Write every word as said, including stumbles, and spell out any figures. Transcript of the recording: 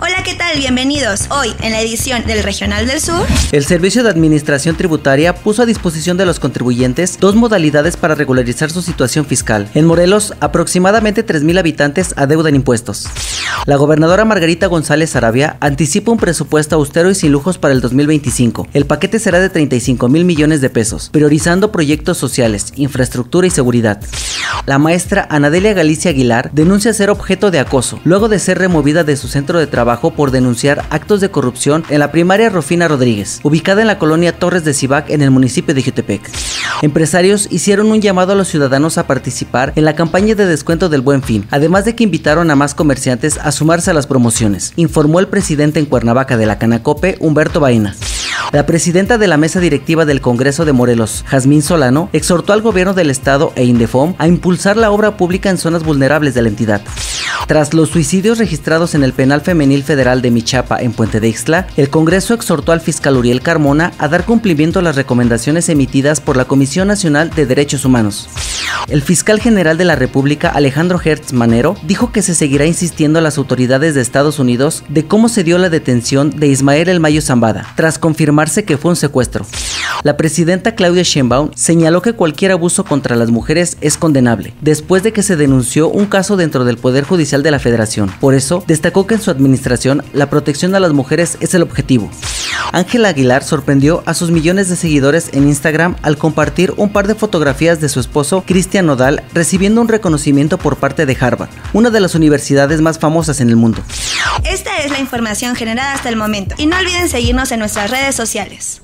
Hola, ¿qué tal? Bienvenidos. Hoy, en la edición del Regional del Sur, el Servicio de Administración Tributaria puso a disposición de los contribuyentes dos modalidades para regularizar su situación fiscal. En Morelos, aproximadamente tres mil habitantes adeudan impuestos. La gobernadora Margarita González Sarabia anticipa un presupuesto austero y sin lujos para el dos mil veinticinco. El paquete será de treinta y cinco mil millones de pesos, priorizando proyectos sociales, infraestructura y seguridad. La maestra Anadelia Galicia Aguilar denuncia ser objeto de acoso, luego de ser removida de su centro de trabajo por denunciar actos de corrupción en la primaria Rufina Rodríguez, ubicada en la colonia Torres de Cibac en el municipio de Jutepec. Empresarios hicieron un llamado a los ciudadanos a participar en la campaña de descuento del Buen Fin, además de que invitaron a más comerciantes a sumarse a las promociones, informó el presidente en Cuernavaca de la Canacope, Humberto Baena. La presidenta de la mesa directiva del Congreso de Morelos, Jazmín Solano, exhortó al gobierno del estado e Indefom a impulsar la obra pública en zonas vulnerables de la entidad. Tras los suicidios registrados en el Penal Femenil Federal de Michapa en Puente de Ixtla, el Congreso exhortó al fiscal Uriel Carmona a dar cumplimiento a las recomendaciones emitidas por la Comisión Nacional de Derechos Humanos. El fiscal general de la República, Alejandro Gertz Manero, dijo que se seguirá insistiendo a las autoridades de Estados Unidos de cómo se dio la detención de Ismael El Mayo Zambada, tras confirmarse que fue un secuestro. La presidenta Claudia Sheinbaum señaló que cualquier abuso contra las mujeres es condenable, después de que se denunció un caso dentro del Poder Judicial de la Federación. Por eso, destacó que en su administración la protección a las mujeres es el objetivo. Ángela Aguilar sorprendió a sus millones de seguidores en Instagram al compartir un par de fotografías de su esposo Cristian Nodal recibiendo un reconocimiento por parte de Harvard, una de las universidades más famosas en el mundo. Esta es la información generada hasta el momento y no olviden seguirnos en nuestras redes sociales.